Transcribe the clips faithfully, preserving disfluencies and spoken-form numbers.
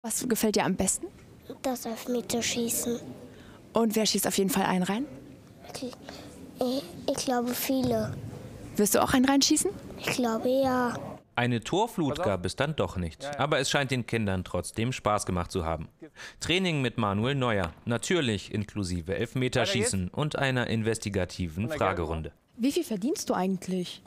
Was gefällt dir am besten? Das Elfmeterschießen. Und wer schießt auf jeden Fall einen rein? Ich, ich, ich glaube viele. Wirst du auch einen reinschießen? Ich glaube ja. Eine Torflut gab es dann doch nicht, aber es scheint den Kindern trotzdem Spaß gemacht zu haben. Training mit Manuel Neuer, natürlich inklusive Elfmeterschießen und einer investigativen Fragerunde. Wie viel verdienst du eigentlich?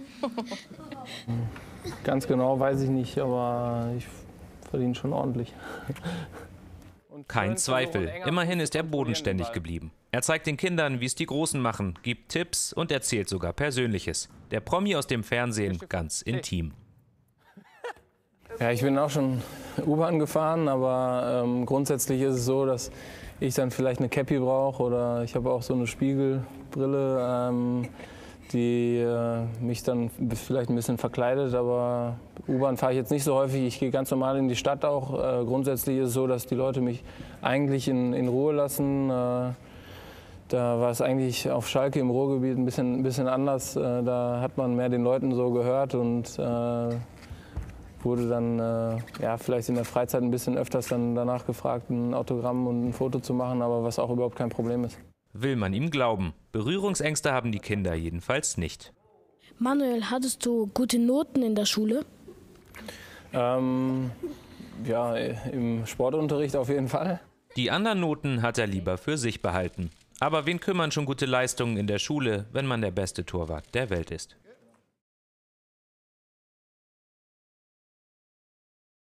Ganz genau weiß ich nicht, aber ich verdiene schon ordentlich. Kein Zweifel, immerhin ist er bodenständig geblieben. Er zeigt den Kindern, wie es die Großen machen, gibt Tipps und erzählt sogar Persönliches. Der Promi aus dem Fernsehen ganz intim. Ja, ich bin auch schon U-Bahn gefahren, aber ähm, grundsätzlich ist es so, dass ich dann vielleicht eine Cappy brauche oder ich habe auch so eine Spiegelbrille, ähm, die äh, mich dann vielleicht ein bisschen verkleidet, aber U-Bahn fahre ich jetzt nicht so häufig. Ich gehe ganz normal in die Stadt auch. Äh, grundsätzlich ist es so, dass die Leute mich eigentlich in, in Ruhe lassen. Äh, da war es eigentlich auf Schalke im Ruhrgebiet ein bisschen, ein bisschen anders. Äh, da hat man mehr den Leuten so gehört und äh, wurde dann äh, ja, vielleicht in der Freizeit ein bisschen öfters dann danach gefragt, ein Autogramm und ein Foto zu machen, aber was auch überhaupt kein Problem ist. Will man ihm glauben. Berührungsängste haben die Kinder jedenfalls nicht. Manuel, hattest du gute Noten in der Schule? Ähm, ja, im Sportunterricht auf jeden Fall. Die anderen Noten hat er lieber für sich behalten. Aber wen kümmern schon gute Leistungen in der Schule, wenn man der beste Torwart der Welt ist?